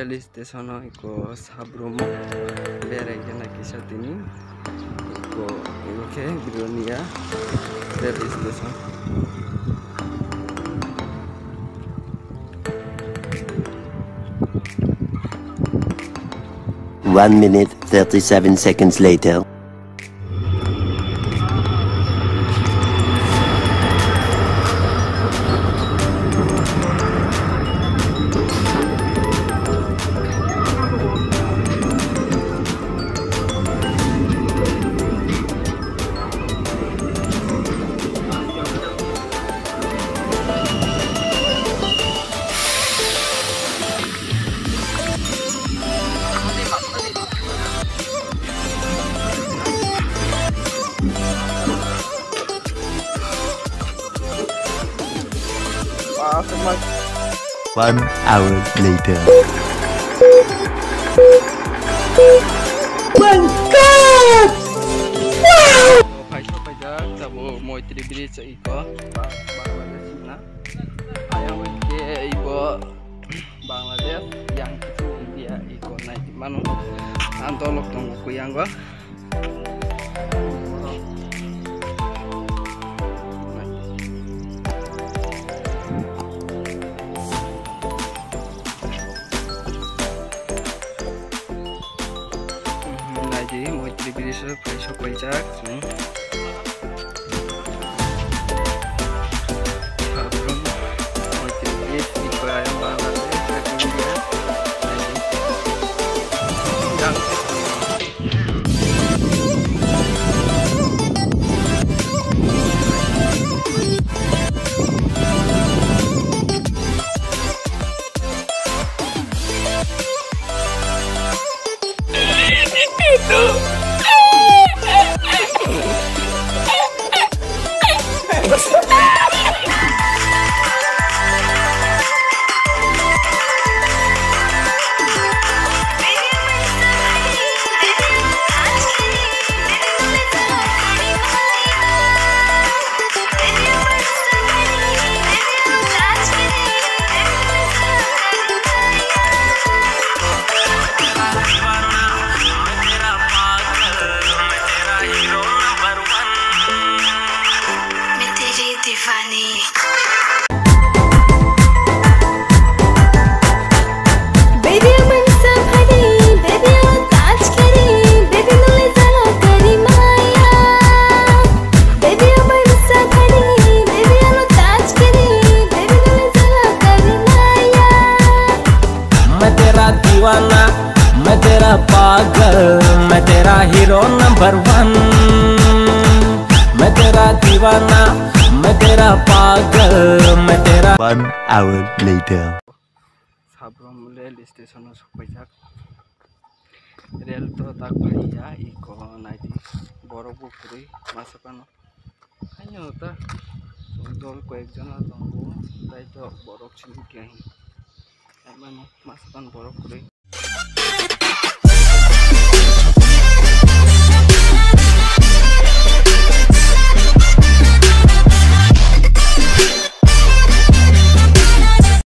Rail station को साब्रम बेराय kisah ini को oke Bironia rail station 1 minute 37 seconds later. One hour later. My God! Wow! Maitri Bridge iko Bangladesh na. Ayaw ke ibo Bangladesh yang itu India iko na di mana antolok tong ko yang go. Jadi Maitri Bridge besok pajak Sabrung Maitri Bridge di Poila Bangladesh India yang मैं तेरा पागल मैं तेरा hero number 1 मैं तेरा दीवाना मैं तेरा पागल मैं तेरा 1 hour later. Sabrung rail station सफैजाक रेल तो tak भैया iko नाइदि बरफ पुखुरी मासुकानो खाइनो त दल कयेकजना दंगो ताइ तो बरफ छिनु क्याहि एमानो मासुकान बरफ पुखुरी